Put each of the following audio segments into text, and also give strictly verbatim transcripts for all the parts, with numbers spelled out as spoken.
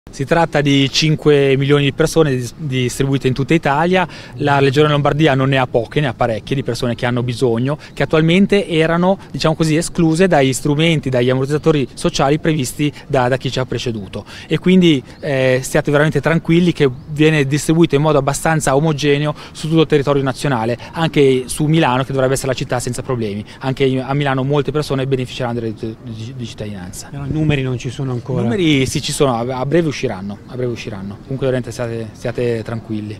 Si tratta di cinque milioni di persone distribuite in tutta Italia. La Regione Lombardia non ne ha poche, ne ha parecchie di persone che hanno bisogno, che attualmente erano, diciamo così, escluse dagli strumenti, dagli ammortizzatori sociali previsti da, da chi ci ha preceduto. E quindi eh, stiate veramente tranquilli che viene distribuito in modo abbastanza omogeneo su tutto il territorio nazionale, anche su Milano, che dovrebbe essere la città senza problemi. Anche a Milano molte persone beneficeranno del reddito di, di cittadinanza. Però i numeri non ci sono ancora. I numeri sì ci sono, a breve usciranno. A breve usciranno, comunque veramente state, stiate tranquilli.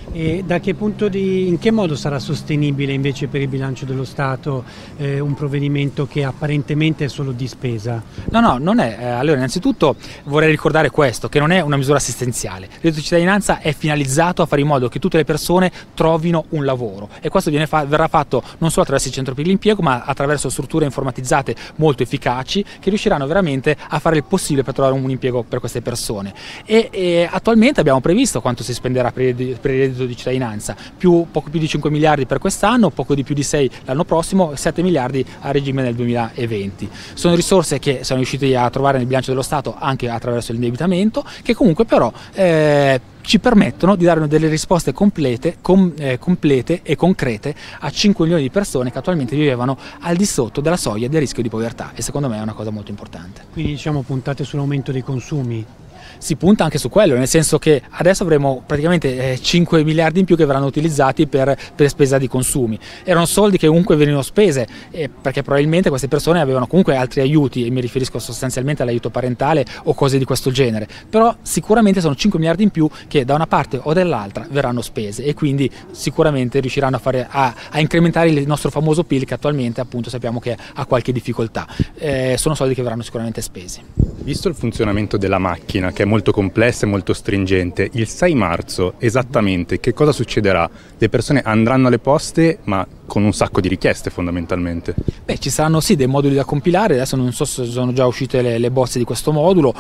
E da che punto di, in che modo sarà sostenibile invece per il bilancio dello Stato eh, un provvedimento che apparentemente è solo di spesa? No, no, non è. Eh, allora, innanzitutto vorrei ricordare questo, che non è una misura assistenziale. Il reddito di cittadinanza è finalizzato a fare in modo che tutte le persone trovino un lavoro, e questo viene fa verrà fatto non solo attraverso il centro per l'impiego, ma attraverso strutture informatizzate molto efficaci che riusciranno veramente a fare il possibile per trovare un impiego per queste persone. E, e attualmente abbiamo previsto quanto si spenderà per il, per il reddito di cittadinanza, più, poco più di cinque miliardi per quest'anno, poco di più di sei l'anno prossimo, sette miliardi a regime nel duemilaventi. Sono risorse che siamo riusciti a trovare nel bilancio dello Stato anche attraverso l'indebitamento, che comunque però eh, ci permettono di dare delle risposte complete, com, eh, complete e concrete a cinque milioni di persone che attualmente vivevano al di sotto della soglia del rischio di povertà, e secondo me è una cosa molto importante. Quindi diciamo puntate sull'aumento dei consumi? Si punta anche su quello, nel senso che adesso avremo praticamente eh, cinque miliardi in più che verranno utilizzati per, per spesa di consumi. Erano soldi che comunque venivano spese eh, perché probabilmente queste persone avevano comunque altri aiuti, e mi riferisco sostanzialmente all'aiuto parentale o cose di questo genere, però sicuramente sono cinque miliardi in più che da una parte o dall'altra verranno spese, e quindi sicuramente riusciranno a, fare, a, a incrementare il nostro famoso P I L, che attualmente appunto sappiamo che ha qualche difficoltà. Eh, sono soldi che verranno sicuramente spesi. Visto il funzionamento della macchina, che è molto complessa e molto stringente, il sei marzo esattamente che cosa succederà? Le persone andranno alle poste, ma con un sacco di richieste fondamentalmente. Beh, ci saranno sì dei moduli da compilare, adesso non so se sono già uscite le, le bozze di questo modulo,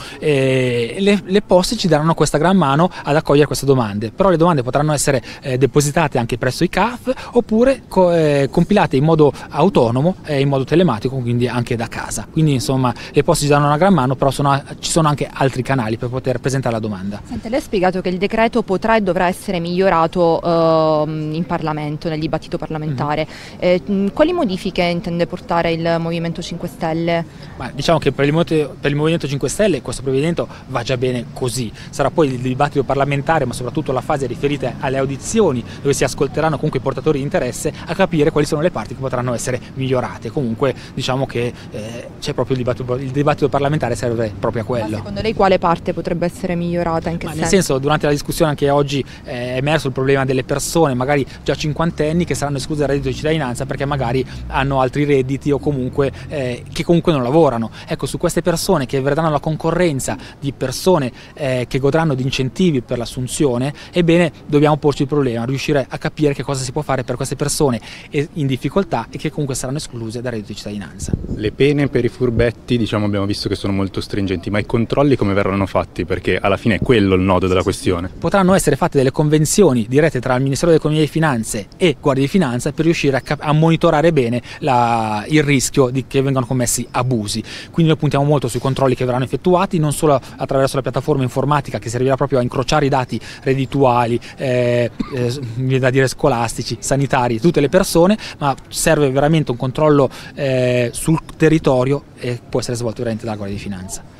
e le, le poste ci daranno questa gran mano ad accogliere queste domande, però le domande potranno essere eh, depositate anche presso i C A F, oppure co eh, compilate in modo autonomo e eh, in modo telematico, quindi anche da casa. Quindi insomma le poste ci danno una gran mano, però sono, ci sono anche altri canali per poter presentare la domanda. Senta, lei ha spiegato che il decreto potrà e dovrà essere migliorato eh, in Parlamento, nel dibattito parlamentare. Mm-hmm. Eh, quali modifiche intende portare il Movimento cinque Stelle? Ma diciamo che per il, per il Movimento cinque Stelle questo provvedimento va già bene così. Sarà poi il dibattito parlamentare, ma soprattutto la fase riferita alle audizioni, dove si ascolteranno comunque i portatori di interesse, a capire quali sono le parti che potranno essere migliorate. Comunque diciamo che eh, c'è proprio il dibattito, il dibattito parlamentare serve proprio a quello. Ma secondo lei quale parte potrebbe essere migliorata? In che Ma senso? Nel senso, durante la discussione anche oggi è emerso il problema delle persone magari già cinquantenni che saranno escluse dal reddito di cittadinanza perché magari hanno altri redditi o comunque eh, che comunque non lavorano. Ecco, su queste persone che vedranno la concorrenza di persone eh, che godranno di incentivi per l'assunzione, ebbene dobbiamo porci il problema, riuscire a capire che cosa si può fare per queste persone in difficoltà e che comunque saranno escluse dal reddito di cittadinanza. Le pene per i furbetti, diciamo, abbiamo visto che sono molto stringenti, ma i controlli come verranno fatti? Perché alla fine è quello il nodo della questione. Potranno essere fatte delle convenzioni dirette tra il Ministero dell'Economia e delle Finanze e Guardia di Finanza per riuscire a, a monitorare bene la, il rischio di che vengano commessi abusi. Quindi noi puntiamo molto sui controlli che verranno effettuati, non solo attraverso la piattaforma informatica che servirà proprio a incrociare i dati reddituali, eh, eh, mi da dire scolastici, sanitari, tutte le persone, ma serve veramente un controllo eh, sul territorio e può essere svolto veramente dalla Guardia di Finanza.